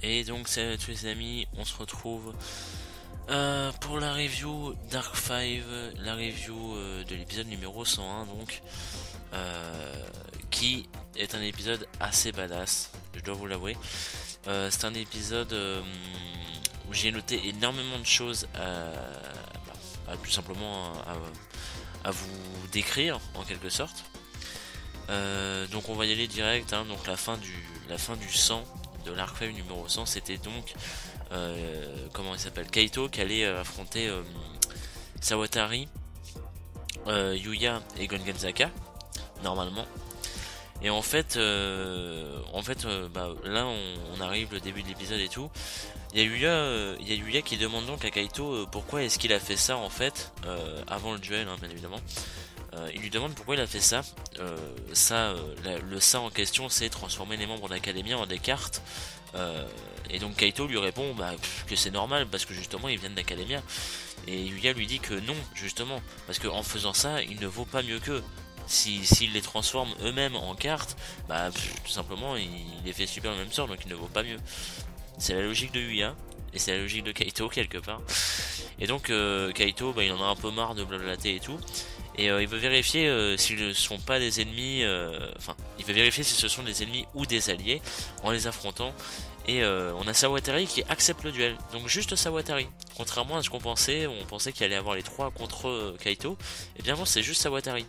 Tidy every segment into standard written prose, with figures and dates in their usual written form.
Et donc salut à tous les amis, on se retrouve pour la review Dark 5, la review de l'épisode numéro 101 donc, qui est un épisode assez badass, je dois vous l'avouer. C'est un épisode où j'ai noté énormément de choses tout simplement à vous décrire en quelque sorte. Donc on va y aller direct, hein. Donc la fin du 100 de l'arc 5 numéro 100, c'était donc comment il s'appelle, Kaito qui allait affronter Sawatari, Yuya et Gongenzaka normalement. Et en fait, là on arrive le début de l'épisode et tout. Il y a Yuya qui demande donc à Kaito pourquoi est-ce qu'il a fait ça en fait, avant le duel, hein, bien évidemment. Il lui demande pourquoi il a fait ça. Le ça en question, c'est transformer les membres d'Academia en des cartes. Et donc Kaito lui répond que c'est normal parce que justement ils viennent d'Academia. Et Yuya lui dit que non, justement, parce qu'en faisant ça, il ne vaut pas mieux qu'eux. S'ils les transforment eux-mêmes en cartes, tout simplement il les fait subir le même sort, donc il ne vaut pas mieux. C'est la logique de Yuya, et c'est la logique de Kaito quelque part. Et donc Kaito, il en a un peu marre de blablater et tout. Et il veut vérifier s'ils ne sont pas des ennemis, il veut vérifier si ce sont des ennemis ou des alliés en les affrontant. Et on a Sawatari qui accepte le duel, donc juste Sawatari. Contrairement à ce qu'on pensait, on pensait qu'il allait avoir les trois contre Kaito, et bien non, c'est juste Sawatari.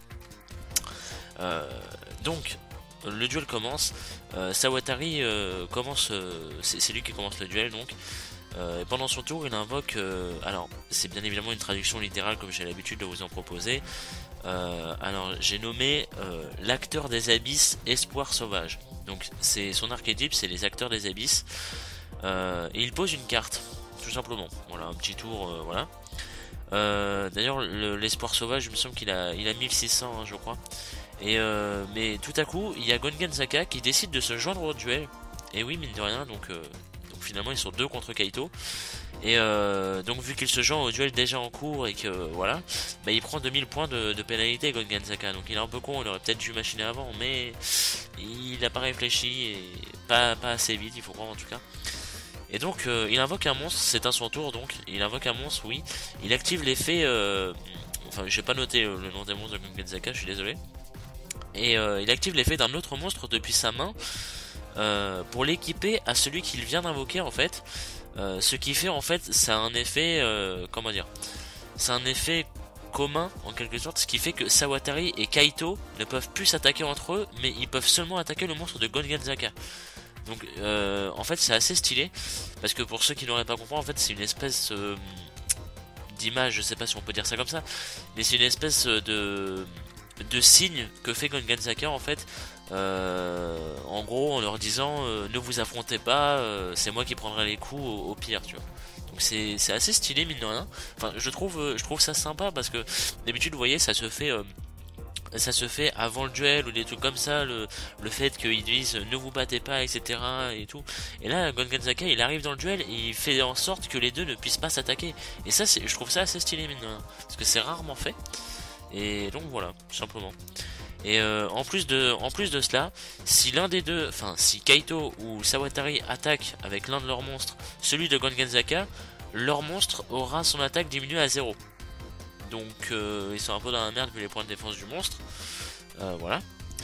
Donc le duel commence, Sawatari commence, c'est lui qui commence le duel donc. Et pendant son tour, il invoque, alors c'est bien évidemment une traduction littérale comme j'ai l'habitude de vous en proposer. Alors j'ai nommé l'acteur des abysses Espoir Sauvage. Donc c'est son archétype, c'est les acteurs des abysses. Et il pose une carte, tout simplement. Voilà, un petit tour, voilà. D'ailleurs l'Espoir Sauvage, il me semble qu'il a 1600, hein, je crois. Et mais tout à coup, il y a Gongenzaka qui décide de se joindre au duel. Et oui, mine de rien, donc finalement ils sont deux contre Kaito. Et donc vu qu'il se joint au duel déjà en cours et que voilà, il prend 2000 points de pénalité Gongenzaka. Donc il est un peu con, il aurait peut-être dû machiner avant, mais il n'a pas réfléchi et pas assez vite, il faut croire en tout cas. Et donc il invoque un monstre, c'est à son tour donc, il invoque un monstre, oui. Il active l'effet, j'ai pas noté le nom des monstres de Gongenzaka, je suis désolé. Et il active l'effet d'un autre monstre depuis sa main pour l'équiper à celui qu'il vient d'invoquer en fait. Ce qui fait en fait, c'est un effet, c'est un effet commun en quelque sorte, ce qui fait que Sawatari et Kaito ne peuvent plus s'attaquer entre eux, mais ils peuvent seulement attaquer le monstre de Gongenzaka. Donc en fait c'est assez stylé, parce que pour ceux qui n'auraient pas compris, en fait c'est une espèce d'image, je sais pas si on peut dire ça comme ça, mais c'est une espèce de signe que fait Gongenzaka en fait, en gros en leur disant ne vous affrontez pas, c'est moi qui prendrai les coups au pire, tu vois. Donc c'est assez stylé mine de rien. Enfin je trouve ça sympa parce que d'habitude vous voyez ça se fait avant le duel ou des trucs comme ça, le fait qu'ils disent ne vous battez pas, etc. et tout. Et là Gongenzaka il arrive dans le duel et il fait en sorte que les deux ne puissent pas s'attaquer. Et ça je trouve ça assez stylé mine de rien, parce que c'est rarement fait. Et donc voilà, tout simplement. Et en plus de cela, si l'un des deux, si Kaito ou Sawatari attaquent avec l'un de leurs monstres, celui de Gongenzaka, leur monstre aura son attaque diminuée à 0. Donc ils sont un peu dans la merde vu les points de défense du monstre. Voilà.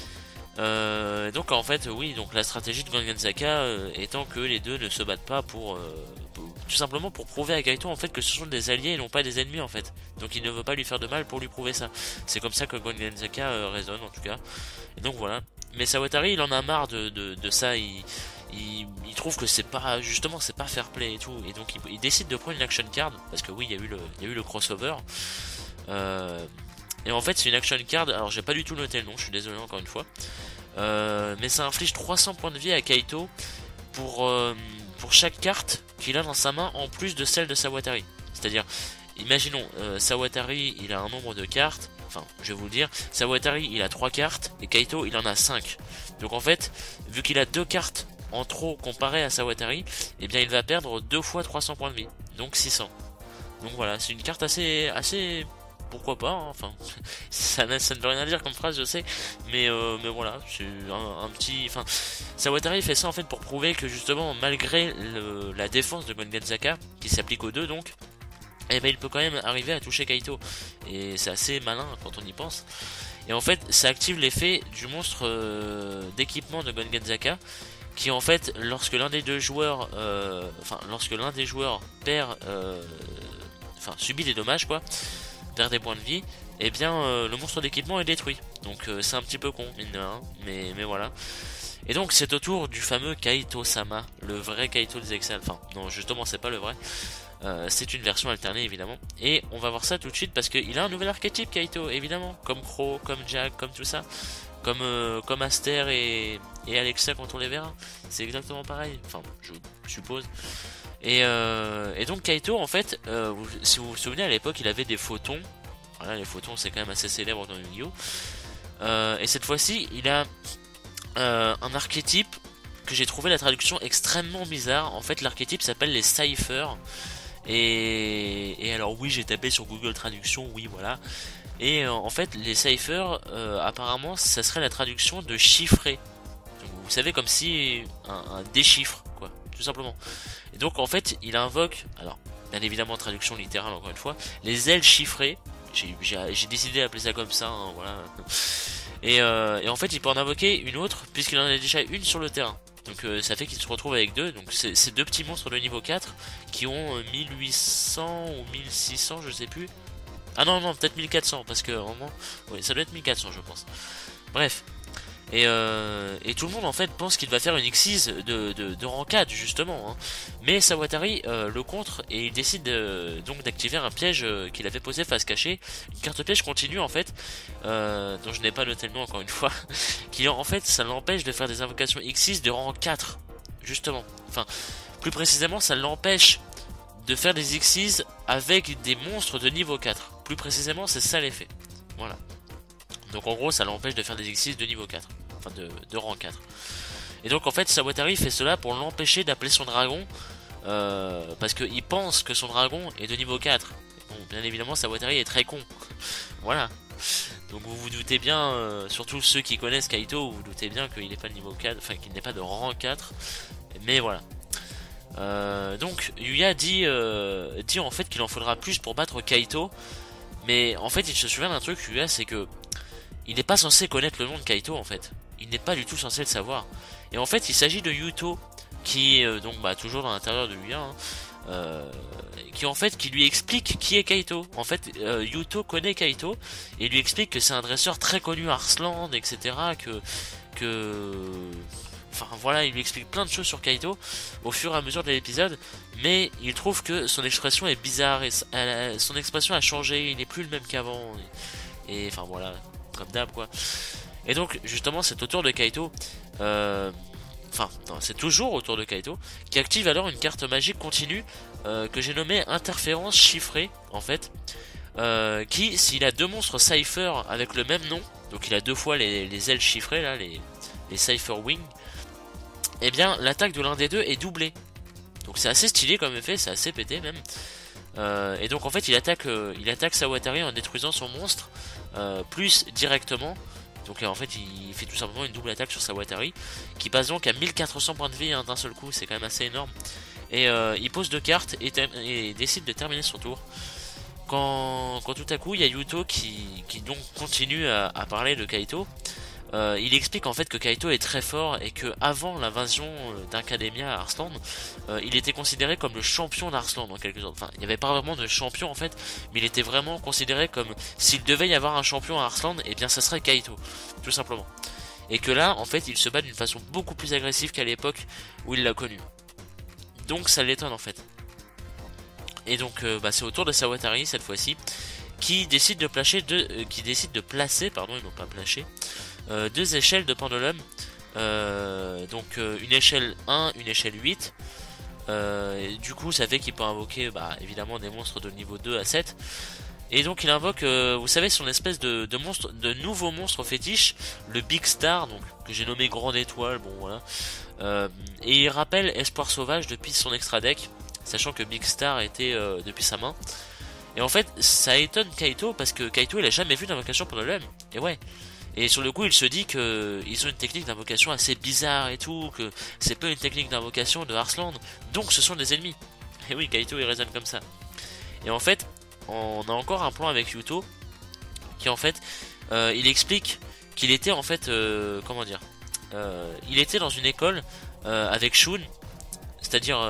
Donc en fait, oui, donc la stratégie de Gongenzaka étant que les deux ne se battent pas tout simplement pour prouver à Kaito en fait que ce sont des alliés et non pas des ennemis en fait. Donc il ne veut pas lui faire de mal pour lui prouver ça. C'est comme ça que Gongenzaka raisonne en tout cas. Et donc voilà. Mais Sawatari il en a marre de ça. Il trouve que c'est pas justement c'est pas fair play et tout. Et donc il décide de prendre une action card parce que oui il y a eu le crossover. Et en fait c'est une action card. Alors j'ai pas du tout noté le nom. Je suis désolé encore une fois. Mais ça inflige 300 points de vie à Kaito pour chaque carte qu'il a dans sa main en plus de celle de Sawatari. C'est-à-dire, imaginons, Sawatari il a un nombre de cartes, je vais vous le dire, Sawatari il a 3 cartes et Kaito il en a 5. Donc en fait, vu qu'il a 2 cartes en trop comparé à Sawatari, eh bien il va perdre 2 fois 300 points de vie, donc 600. Donc voilà, c'est une carte assez pourquoi pas, hein, enfin, ça ne veut rien dire comme phrase, je sais, mais voilà, c'est un petit, enfin, Sawatari fait ça en fait pour prouver que justement, malgré la défense de Gongenzaka, qui s'applique aux deux donc, eh ben il peut quand même arriver à toucher Kaito, et c'est assez malin quand on y pense. Et en fait, ça active l'effet du monstre d'équipement de Gongenzaka, qui en fait, lorsque l'un des deux joueurs, lorsque l'un des joueurs perd, subit des dommages quoi, perd des points de vie, et bien le monstre d'équipement est détruit. Donc c'est un petit peu con, mine de rien, mais voilà. Et donc c'est au tour du fameux Kaito-sama, le vrai Kaito des Exals. Enfin, non, justement, c'est pas le vrai. C'est une version alternée évidemment. Et on va voir ça tout de suite parce qu'il a un nouvel archétype Kaito, évidemment. Comme Crow, comme Jack, comme tout ça. Comme Aster et Alexa quand on les verra. C'est exactement pareil. Enfin, je suppose. Et donc Kaito, en fait, si vous vous souvenez, à l'époque, il avait des photons. Voilà, les photons, c'est quand même assez célèbre dans Yu-Gi-Oh! Et cette fois-ci, il a un archétype que j'ai trouvé la traduction extrêmement bizarre. En fait, l'archétype s'appelle les Cyphers. Et alors oui, j'ai tapé sur Google Traduction, oui, voilà. Et en fait, les Cyphers, apparemment, ça serait la traduction de chiffré. Donc, vous savez, comme si un déchiffre, quoi, tout simplement. Et donc, en fait, il invoque, alors, bien évidemment, traduction littérale, encore une fois, les ailes chiffrées. J'ai décidé d'appeler ça comme ça, hein, voilà. Et en fait, il peut en invoquer une autre, puisqu'il en a déjà une sur le terrain. Donc ça fait qu'il se retrouve avec deux. Donc c'est deux petits monstres de niveau 4 qui ont 1800 ou 1600, je sais plus. Ah non, non, peut-être 1400, parce que vraiment, oui, ça doit être 1400, je pense. Bref. Et tout le monde en fait pense qu'il va faire une Xyz de rang 4 justement, hein. Mais Sawatari le contre et il décide donc d'activer un piège qu'il avait posé face cachée, une carte piège continue en fait, dont je n'ai pas noté le nom encore une fois, qui en fait ça l'empêche de faire des invocations Xyz de rang 4 justement. Enfin, plus précisément ça l'empêche de faire des Xyz avec des monstres de niveau 4. Plus précisément c'est ça l'effet. Voilà. Donc en gros ça l'empêche de faire des Xyz de niveau 4. Enfin de rang 4. Et donc en fait Sawatari fait cela pour l'empêcher d'appeler son dragon. Parce qu'il pense que son dragon est de niveau 4. Bon, bien évidemment Sawatari est très con. Voilà. Donc vous vous doutez bien, surtout ceux qui connaissent Kaito, vous vous doutez bien qu'il n'est pas de niveau 4, enfin qu'il n'est pas de rang 4. Mais voilà. Donc Yuya dit en fait qu'il en faudra plus pour battre Kaito. Mais en fait il se souvient d'un truc, Yuya, c'est que il n'est pas censé connaître le nom de Kaito en fait. Il n'est pas du tout censé le savoir. Et en fait il s'agit de Yuto, qui est donc toujours dans l'intérieur de Yuya, hein, qui lui explique qui est Kaito. En fait Yuto connaît Kaito et lui explique que c'est un dresseur très connu à Arslan, etc. Enfin voilà, il lui explique plein de choses sur Kaito au fur et à mesure de l'épisode, mais il trouve que son expression est bizarre et son expression a changé, il n'est plus le même qu'avant. Et enfin voilà, comme d'hab quoi. Et donc justement c'est au tour de Kaito, c'est toujours au tour de Kaito, qui active alors une carte magique continue que j'ai nommée interférence chiffrée en fait, qui s'il a deux monstres Cypher avec le même nom, donc il a deux fois les ailes chiffrées là, les Cypher Wing, et bien l'attaque de l'un des deux est doublée. Donc c'est assez stylé comme effet, c'est assez pété même. Et donc en fait il attaque Sawatari en détruisant son monstre plus directement. Donc en fait il fait tout simplement une double attaque sur Sawatari, qui passe donc à 1400 points de vie d'un seul coup, c'est quand même assez énorme. Et il pose deux cartes et décide de terminer son tour. Quand tout à coup il y a Yuto qui donc continue à parler de Kaito. Il explique en fait que Kaito est très fort et que avant l'invasion d'Academia à Arslan, il était considéré comme le champion d'Arslan en quelque sorte. Enfin, il n'y avait pas vraiment de champion en fait, mais il était vraiment considéré comme s'il devait y avoir un champion à Arslan, et bien ça serait Kaito, tout simplement. Et que là, en fait, il se bat d'une façon beaucoup plus agressive qu'à l'époque où il l'a connu. Donc ça l'étonne en fait. Et donc c'est au tour de Sawatari cette fois-ci, qui décide de placer deux échelles de pendulum, donc une échelle 1, une échelle 8. Et du coup ça fait qu'il peut invoquer évidemment des monstres de niveau 2 à 7. Et donc il invoque, vous savez, son espèce de monstre, de nouveau monstre fétiche, le Big Star, donc que j'ai nommé Grande Étoile, bon voilà. Et il rappelle Espoir Sauvage depuis son extra deck, sachant que Big Star était depuis sa main. Et en fait ça étonne Kaito parce que Kaito il a jamais vu d'invocation pendant le M. Et ouais. Et sur le coup il se dit que ils ont une technique d'invocation assez bizarre et tout, que c'est pas une technique d'invocation de Arslan, donc ce sont des ennemis. Et oui, Kaito il raisonne comme ça. Et en fait on a encore un plan avec Yuto qui en fait il explique qu'il était en fait comment dire, il était dans une école avec Shun, c'est-à-dire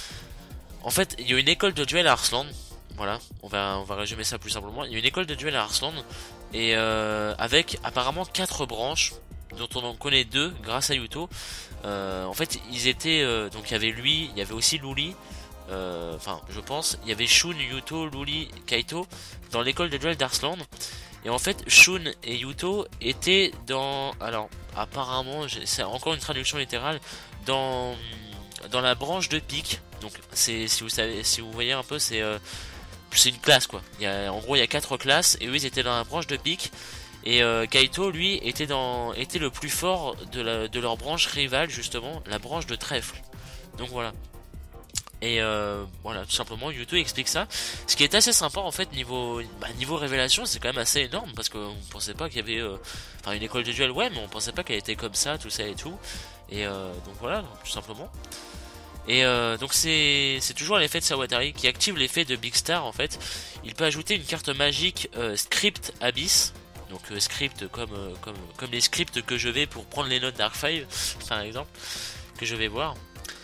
en fait il y a une école de duel à Arslan. Voilà, on va résumer ça plus simplement. Il y a une école de duel à Arslan et avec apparemment 4 branches dont on en connaît 2 grâce à Yuto. En fait ils étaient donc il y avait lui, il y avait aussi Luli, enfin je pense il y avait Shun, Yuto, Luli, Kaito dans l'école de duel d'Arslan. Et en fait Shun et Yuto étaient dans, alors apparemment c'est encore une traduction littérale, dans la branche de pique. Donc c'est, si vous savez, si vous voyez un peu, c'est une classe quoi. En gros il y a 4 classes et eux ils étaient dans la branche de pique. Et Kaito lui était le plus fort de leur branche rivale, justement la branche de trèfle. Donc voilà. Et voilà, tout simplement Yuto explique ça. Ce qui est assez sympa en fait niveau révélation, c'est quand même assez énorme parce qu'on pensait pas qu'il y avait enfin une école de duel, ouais, mais on pensait pas qu'elle était comme ça, tout ça et tout. Et donc voilà, tout simplement. Et donc c'est toujours l'effet de Sawatari qui active l'effet de Big Star en fait. Il peut ajouter une carte magique Script Abyss. Donc script comme les scripts que je vais pour prendre les notes Dark 5 par exemple, que je vais voir.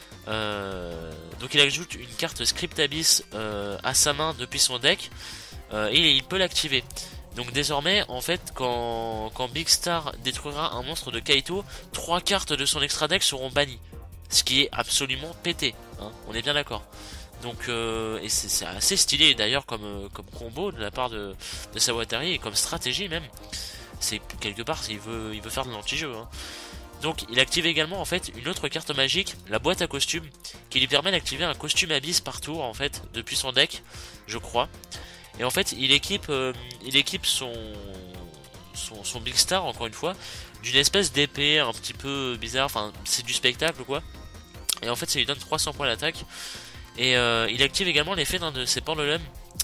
Donc il ajoute une carte Script Abyss à sa main depuis son deck et il peut l'activer. Donc désormais en fait quand Big Star détruira un monstre de Kaito, 3 cartes de son extra deck seront bannies. Ce qui est absolument pété, hein, on est bien d'accord. Donc et c'est assez stylé d'ailleurs comme combo de la part de Sawatari et comme stratégie même. C'est quelque part il veut faire de l'anti-jeu, hein. Donc il active également en fait une autre carte magique, la boîte à costumes, qui lui permet d'activer un costume Abyss par tour en fait depuis son deck, je crois. Et en fait il équipe son Big Star encore une fois d'une espèce d'épée un petit peu bizarre, enfin c'est du spectacle quoi. Et en fait ça lui donne 300 points d'attaque. Et il active également l'effet d'un de ses pendulums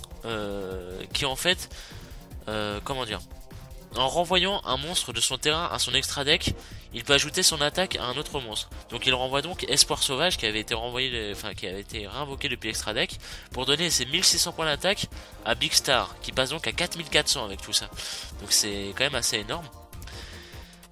qui en fait comment dire, en renvoyant un monstre de son terrain à son extra deck, il peut ajouter son attaque à un autre monstre. Donc il renvoie donc Espoir Sauvage qui avait été renvoyé, enfin qui avait été réinvoqué depuis extra deck pour donner ses 1600 points d'attaque à Big Star qui passe donc à 4400 avec tout ça. Donc c'est quand même assez énorme. On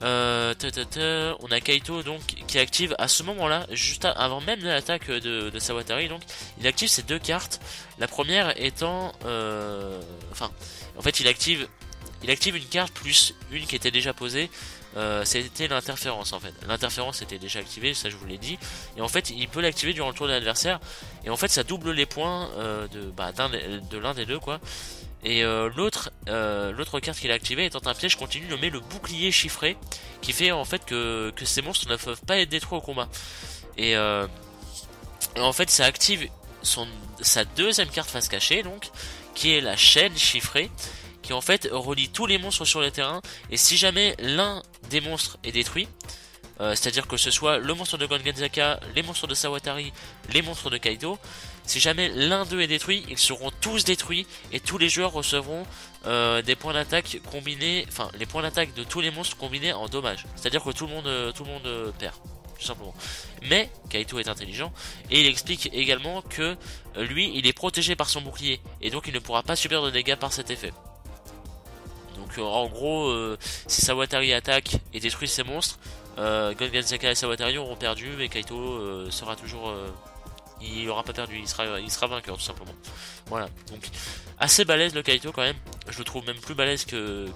a Kaito donc qui active à ce moment-là, juste avant même de l'attaque de Sawatari, donc il active ces 2 cartes. La première étant, enfin, en fait il active une carte plus une qui était déjà posée. C'était l'interférence en fait. L'interférence était déjà activée, ça je vous l'ai dit. Et en fait il peut l'activer durant le tour de l'adversaire. Et en fait ça double les points de l'un des deux quoi. Et l'autre carte qu'il a activée étant un piège continu nommé le bouclier chiffré, qui fait en fait que ces monstres ne peuvent pas être détruits au combat. Et en fait ça active sa deuxième carte face cachée donc, qui est la chaîne chiffrée, qui en fait relie tous les monstres sur le terrain. Et si jamais l'un des monstres est détruit, c'est-à-dire que ce soit le monstre de Gongenzaka, les monstres de Sawatari, les monstres de Kaito, si jamais l'un d'eux est détruit, ils seront tous détruits et tous les joueurs recevront des points d'attaque combinés, enfin les points d'attaque de tous les monstres combinés en dommages. C'est-à-dire que tout le monde perd, tout simplement. Mais Kaito est intelligent et il explique également que lui, il est protégé par son bouclier et donc il ne pourra pas subir de dégâts par cet effet. Donc en gros, si Sawatari attaque et détruit ses monstres, Gongenzaka et Sawatari auront perdu, mais Kaito sera toujours, il aura pas perdu, il sera vainqueur tout simplement. Voilà, donc assez balèze le Kaito quand même. Je le trouve même plus balèze que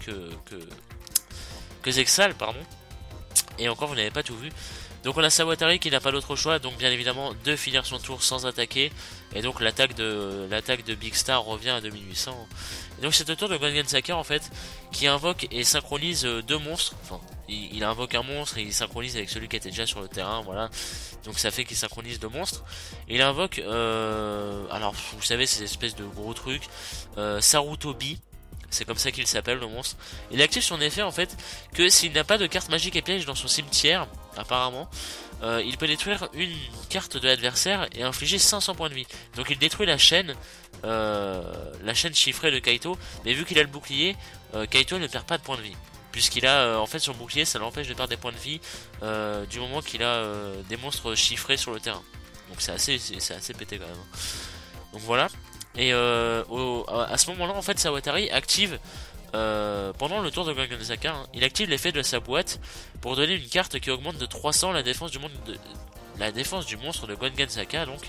Zexal, pardon. Et encore vous n'avez pas tout vu. Donc on a Sawatari qui n'a pas d'autre choix, donc bien évidemment de finir son tour sans attaquer. Et donc l'attaque de Big Star revient à 2800. Et donc c'est au tour de Gongenzaka en fait, qui invoque et synchronise 2 monstres. Enfin, il invoque un monstre et il synchronise avec celui qui était déjà sur le terrain, voilà. Donc ça fait qu'il synchronise 2 monstres. Et il invoque, alors vous savez ces espèces de gros trucs, Sarutobi. C'est comme ça qu'il s'appelle le monstre. Il active son effet en fait que s'il n'a pas de carte magique et piège dans son cimetière, apparemment, il peut détruire une carte de l'adversaire et infliger 500 points de vie. Donc il détruit la chaîne la chaîne chiffrée de Kaito, mais vu qu'il a le bouclier, Kaito ne perd pas de points de vie. Puisqu'il a, en fait, son bouclier, ça l'empêche de perdre des points de vie du moment qu'il a des monstres chiffrés sur le terrain. Donc c'est assez pété quand même. Donc voilà. Et à ce moment-là, en fait, Sawatari active, pendant le tour de Gangensaka, hein, il active l'effet de sa boîte pour donner une carte qui augmente de 300 la défense du monstre de Gangensaka, donc.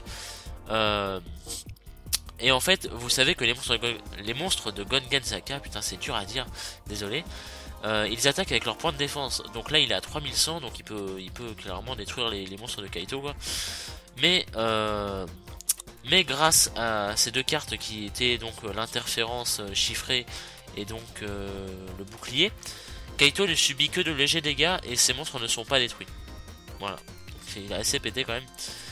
Et en fait, vous savez que les monstres de Gangensaka, putain c'est dur à dire, désolé, ils attaquent avec leur point de défense. Donc là il est à 3100, donc il peut clairement détruire les monstres de Kaito, quoi. Mais grâce à ces deux cartes qui étaient donc l'interférence chiffrée et donc le bouclier, Kaito ne subit que de légers dégâts et ses monstres ne sont pas détruits. Voilà, donc, il est assez pété quand même.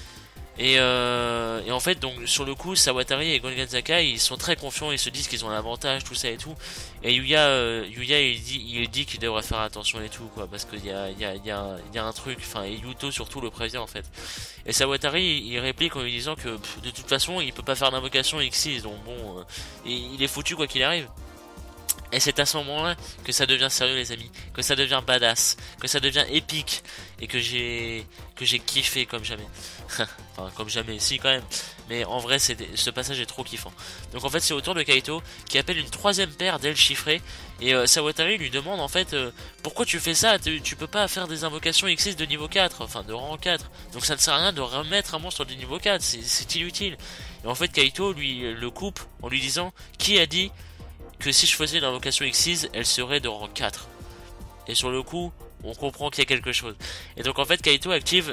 Et en fait, donc sur le coup, Sawatari et Gangensaka, ils sont très confiants, ils se disent qu'ils ont l'avantage, tout ça et tout. Et Yuya il dit qu'il devrait faire attention et tout, quoi, parce qu'il y a un truc, enfin, et Yuto surtout le prévient en fait. Et Sawatari, il réplique en lui disant que de toute façon, il peut pas faire d'invocation X6, donc bon, il est foutu quoi qu'il arrive. Et c'est à ce moment-là que ça devient sérieux les amis, que ça devient badass, que ça devient épique, et que j'ai kiffé comme jamais. Enfin comme jamais, si quand même. Mais en vrai ce passage est trop kiffant. Donc en fait c'est au tour de Kaito qui appelle une troisième paire d'ailes chiffrées. Et Sawatari lui demande en fait pourquoi tu fais ça, tu peux pas faire des invocations X6 de niveau 4, enfin de rang 4. Donc ça ne sert à rien de remettre un monstre de niveau 4, c'est inutile. Et en fait Kaito lui le coupe en lui disant qui a dit que si je faisais l'invocation X6, elle serait de rang 4. Et sur le coup, on comprend qu'il y a quelque chose. Et donc en fait, Kaito active,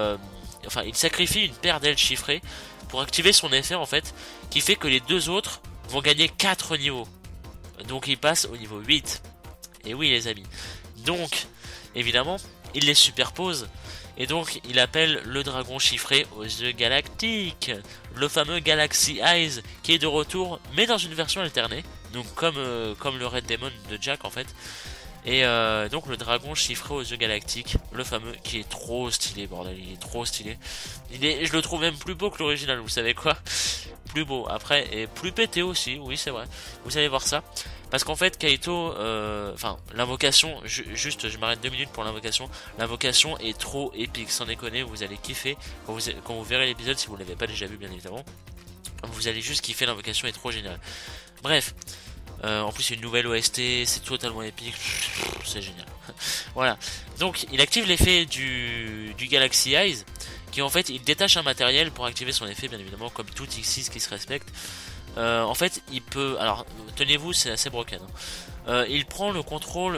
il sacrifie une paire d'ailes chiffrées pour activer son effet en fait, qui fait que les deux autres vont gagner 4 niveaux. Donc il passe au niveau 8. Et oui les amis. Donc, évidemment, il les superpose. Et donc il appelle le dragon chiffré aux yeux galactiques, le fameux Galaxy Eyes qui est de retour mais dans une version alternée, donc comme le Red Demon de Jack en fait. Et donc le dragon chiffré aux yeux galactiques, le fameux, qui est trop stylé bordel, il est trop stylé. Je le trouve même plus beau que l'original, vous savez quoi? Plus beau après et plus pété aussi, oui c'est vrai. Vous allez voir ça. Parce qu'en fait Kaito, l'invocation, juste je m'arrête 2 minutes pour l'invocation. L'invocation est trop épique, sans déconner, vous allez kiffer quand vous verrez l'épisode si vous l'avez pas déjà vu bien évidemment. Vous allez juste kiffer, l'invocation est trop géniale. Bref, en plus c'est une nouvelle OST, c'est totalement épique, c'est génial. Voilà, donc il active l'effet du Galaxy Eyes, qui en fait il détache un matériel pour activer son effet bien évidemment, comme tout X6 qui se respecte. En fait il peut, alors tenez-vous c'est assez broken, hein. Il prend le contrôle,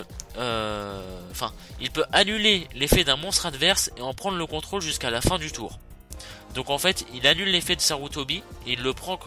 il peut annuler l'effet d'un monstre adverse et en prendre le contrôle jusqu'à la fin du tour. Donc en fait il annule l'effet de Sarutobi et il prend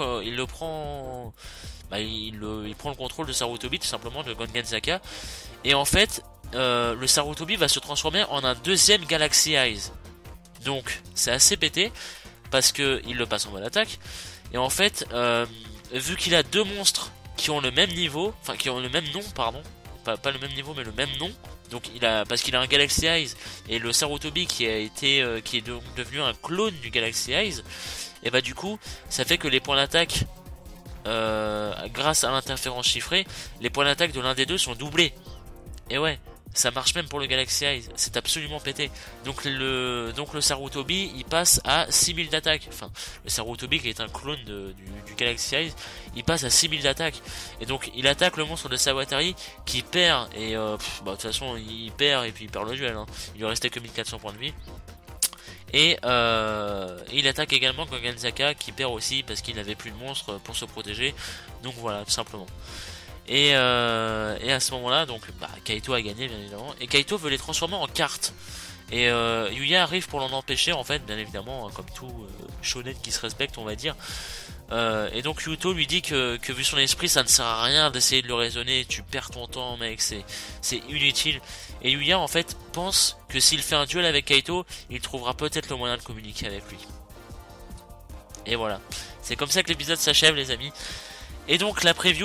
le contrôle de Sarutobi tout simplement, de Gangensaka. Et en fait le Sarutobi va se transformer en un deuxième Galaxy Eyes. Donc c'est assez pété parce que il le passe en mode attaque. Et en fait vu qu'il a deux monstres qui ont le même niveau, enfin qui ont le même nom pardon, pas le même niveau mais le même nom. Donc parce qu'il a un Galaxy Eyes et le Sarutobi qui est devenu un clone du Galaxy Eyes. Et bah du coup ça fait que les points d'attaque grâce à l'interférence chiffrée, les points d'attaque de l'un des deux sont doublés. Et ouais, ça marche même pour le Galaxy Eyes, c'est absolument pété. Donc le Sarutobi il passe à 6000 d'attaque. Enfin, le Sarutobi qui est un clone du Galaxy Eyes, il passe à 6000 d'attaque. Et donc il attaque le monstre de Sawatari qui perd. Et de toute façon il perd et puis il perd le duel, hein. Il lui restait que 1400 points de vie. Et il attaque également Gangensaka qui perd aussi parce qu'il n'avait plus de monstre pour se protéger. Donc voilà, tout simplement. Et à ce moment là donc Kaito a gagné bien évidemment. Et Kaito veut les transformer en cartes. Et Yuya arrive pour l'en empêcher en fait, bien évidemment, hein, comme tout shonen qui se respecte on va dire. Et donc Yuto lui dit que vu son esprit ça ne sert à rien d'essayer de le raisonner, tu perds ton temps mec, c'est inutile. Et Yuya en fait pense que s'il fait un duel avec Kaito, il trouvera peut-être le moyen de communiquer avec lui. Et voilà, c'est comme ça que l'épisode s'achève les amis. Et donc la preview,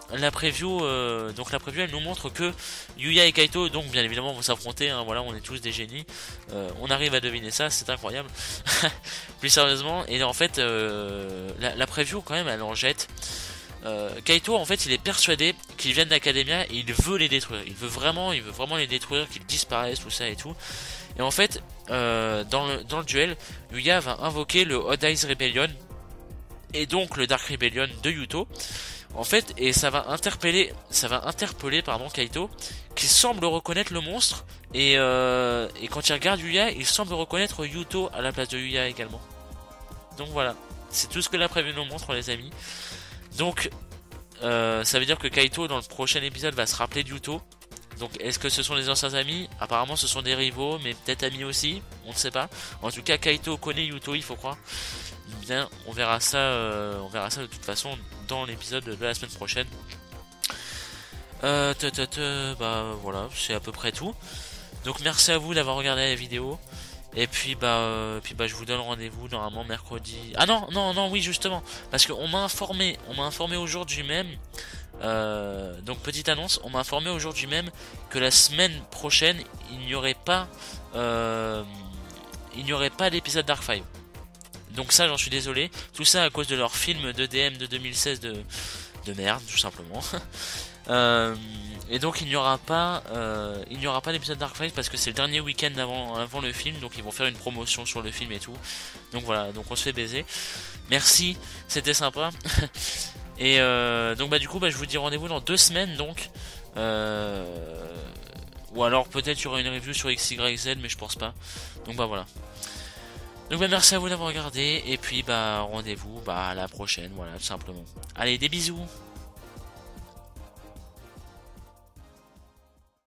la preview, elle nous montre que Yuya et Kaito, donc bien évidemment, vont s'affronter. Hein, voilà, on est tous des génies. On arrive à deviner ça, c'est incroyable. Plus sérieusement, et en fait, la preview quand même, elle en jette. Kaito, en fait, il est persuadé qu'ils viennent d'Academia et il veut les détruire. Il veut vraiment les détruire, qu'ils disparaissent, tout ça et tout. Et en fait, dans le duel, Yuya va invoquer le Odd Eyes Rebellion et donc le Dark Rebellion de Yuto. En fait, et ça va interpeller Kaito, qui semble reconnaître le monstre. Et quand il regarde Yuya, il semble reconnaître Yuto à la place de Yuya également. Donc voilà, c'est tout ce que la preview nous montre, les amis. Donc, ça veut dire que Kaito, dans le prochain épisode, va se rappeler de Yuto. Donc, est-ce que ce sont des anciens amis? Apparemment, ce sont des rivaux, mais peut-être amis aussi. On ne sait pas. En tout cas, Kaito connaît Yuto, il faut croire. Bien, on verra ça de toute façon dans l'épisode de la semaine prochaine. Bah voilà, c'est à peu près tout. Donc, merci à vous d'avoir regardé la vidéo. Et puis je vous donne rendez-vous normalement mercredi. Ah non, oui justement, parce qu'on m'a informé aujourd'hui même. Donc petite annonce, on m'a informé aujourd'hui même que la semaine prochaine il n'y aurait pas l'épisode Dark 5. Donc ça j'en suis désolé. Tout ça à cause de leur film d'EDM de 2016 de merde tout simplement. Et donc il n'y aura pas l'épisode Dark Fight parce que c'est le dernier week-end avant le film, donc ils vont faire une promotion sur le film et tout. Donc voilà, donc on se fait baiser. Merci, c'était sympa. Et donc du coup je vous dis rendez-vous dans 2 semaines donc. Ou alors peut-être il y aura une review sur XYZ mais je pense pas. Donc voilà. Donc merci à vous d'avoir regardé et puis rendez-vous à la prochaine, voilà tout simplement. Allez, des bisous.